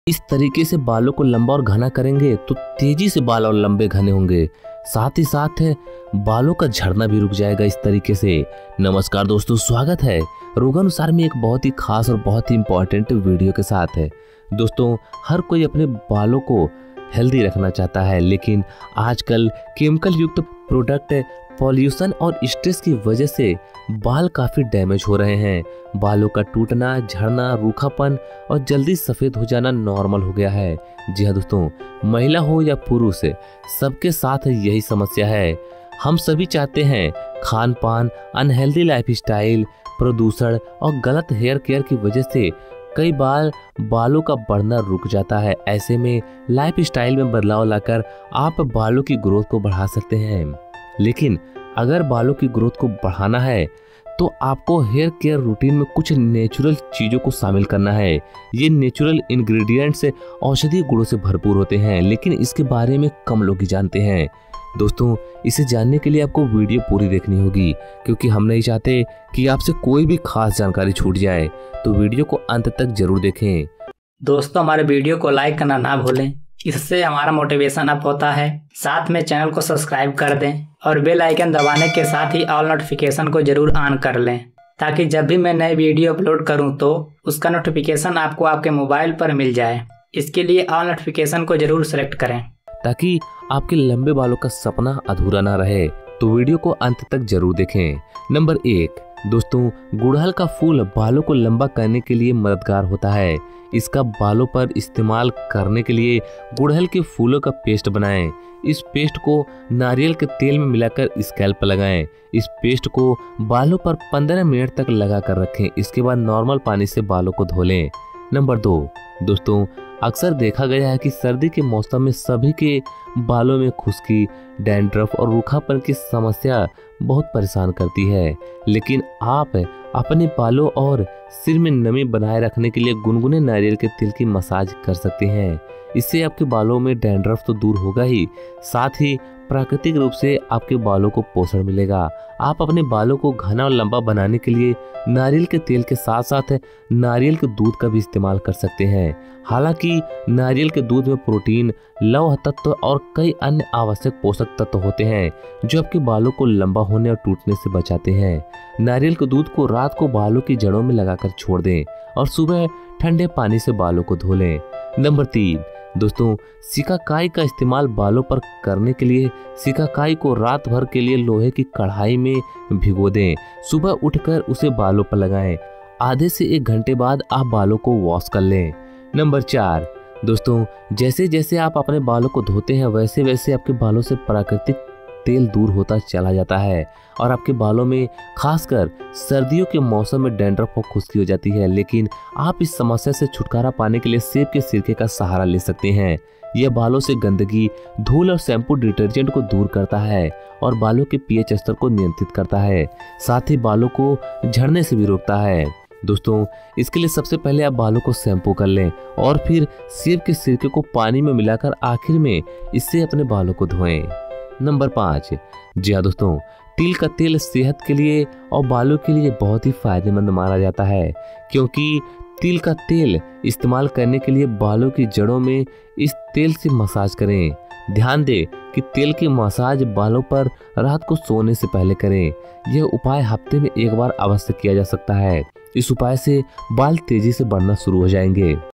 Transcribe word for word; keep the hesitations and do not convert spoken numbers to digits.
इस तरीके से बालों को लंबा और घना करेंगे तो तेजी से बाल और लंबे घने होंगे, साथ ही साथ है बालों का झड़ना भी रुक जाएगा इस तरीके से। नमस्कार दोस्तों, स्वागत है रोगानुसार में एक बहुत ही खास और बहुत ही इंपॉर्टेंट वीडियो के साथ है। दोस्तों, हर कोई अपने बालों को हेल्दी रखना चाहता है, लेकिन आजकल केमिकल युक्त प्रोडक्ट, पॉल्यूशन और स्ट्रेस की वजह से बाल काफ़ी डैमेज हो रहे हैं। बालों का टूटना, झड़ना, रूखापन और जल्दी सफ़ेद हो जाना नॉर्मल हो गया है। जी हाँ दोस्तों, महिला हो या पुरुष, सबके साथ यही समस्या है। हम सभी चाहते हैं खान पान, अनहेल्दी लाइफस्टाइल, प्रदूषण और गलत हेयर केयर की वजह से कई बार बालों का बढ़ना रुक जाता है। ऐसे में लाइफस्टाइल में बदलाव लाकर आप बालों की ग्रोथ को बढ़ा सकते हैं। लेकिन अगर बालों की ग्रोथ को बढ़ाना है तो आपको हेयर केयर रूटीन में कुछ नेचुरल चीज़ों को शामिल करना है। ये नेचुरल इंग्रेडिएंट्स औषधीय गुणों से भरपूर होते हैं, लेकिन इसके बारे में कम लोग ही जानते हैं। दोस्तों, इसे जानने के लिए आपको वीडियो पूरी देखनी होगी, क्योंकि हम नहीं चाहते कि आपसे कोई भी खास जानकारी छूट जाए। तो वीडियो को अंत तक जरूर देखें। दोस्तों, हमारे वीडियो को लाइक करना ना भूलें, इससे हमारा मोटिवेशन अप होता है। साथ में चैनल को सब्सक्राइब कर दें और बेल आइकन दबाने के साथ ही ऑल नोटिफिकेशन को जरूर ऑन कर लें, ताकि जब भी मैं नए वीडियो अपलोड करूं तो उसका नोटिफिकेशन आपको आपके मोबाइल पर मिल जाए। इसके लिए ऑल नोटिफिकेशन को जरूर सेलेक्ट करें, ताकि आपके लंबे बालों का सपना अधूरा ना रहे। तो वीडियो को अंत तक जरूर देखें। नंबर एक, दोस्तों, गुड़हल का फूल बालों को लंबा करने के लिए मददगार होता है। इसका बालों पर इस्तेमाल करने के लिए गुड़हल के फूलों का पेस्ट बनाएं। इस पेस्ट को नारियल के तेल में मिलाकर स्कैल्प पर लगाएं। इस पेस्ट को बालों पर पंद्रह मिनट तक लगा कर रखें। इसके बाद नॉर्मल पानी से बालों को धो लें। नंबर दो, दोस्तों, अक्सर देखा गया है कि सर्दी के मौसम में सभी के बालों में खुश्की, डैंड्रफ और रूखापन की समस्या बहुत परेशान करती है। लेकिन आप अपने बालों और सिर में नमी बनाए रखने के लिए गुनगुने नारियल के तेल की मसाज कर सकते हैं। इससे आपके बालों में डैंड्रफ तो दूर होगा ही, साथ ही प्राकृतिक रूप से आपके बालों को पोषण मिलेगा। आप अपने बालों को घना और लंबा बनाने के लिए नारियल के तेल के साथ साथ नारियल के दूध का भी इस्तेमाल कर सकते हैं। हालांकि नारियल के दूध में प्रोटीन, लौह तत्व और कई अन्य आवश्यक पोषक तत्व होते हैं, जो आपके बालों को लंबा होने और टूटने से बचाते हैं। नारियल के दूध को रात को बालों की जड़ों में लगाकर छोड़ दें और सुबह ठंडे पानी से बालों को धो लें। नंबर तीन, दोस्तों, सिकाकाई का इस्तेमाल बालों पर करने के लिए सिकाकाई को रात भर के लिए लोहे की कढ़ाई में भिगो दें। सुबह उठकर उसे बालों पर लगाएं। आधे से एक घंटे बाद आप बालों को वॉश कर लें। नंबर चार, दोस्तों, जैसे जैसे आप अपने बालों को धोते हैं वैसे वैसे आपके बालों से प्राकृतिक तेल दूर होता चला जाता है और आपके बालों में खासकर सर्दियों के मौसम में डैंड्रफ और खुश्की हो जाती है। लेकिन आप इस समस्या से छुटकारा पाने के लिए सेब के सिरके का सहारा ले सकते हैं। यह बालों से गंदगी, धूल और शैम्पू डिटर्जेंट को दूर करता है और बालों के पीएच स्तर को नियंत्रित करता है, साथ ही बालों को झड़ने से भी रोकता है। दोस्तों, इसके लिए सबसे पहले आप बालों को शैम्पू कर लें और फिर सेब के सिरके को पानी में मिलाकर आखिर में इससे अपने बालों को धोएं। नंबर पाँच, जी हाँ दोस्तों, तिल का तेल सेहत के लिए और बालों के लिए बहुत ही फायदेमंद माना जाता है, क्योंकि तिल का तेल इस्तेमाल करने के लिए बालों की जड़ों में इस तेल से मसाज करें। ध्यान दें कि तेल की मसाज बालों पर रात को सोने से पहले करें। यह उपाय हफ्ते में एक बार अवश्य किया जा सकता है। इस उपाय से बाल तेजी से बढ़ना शुरू हो जाएंगे।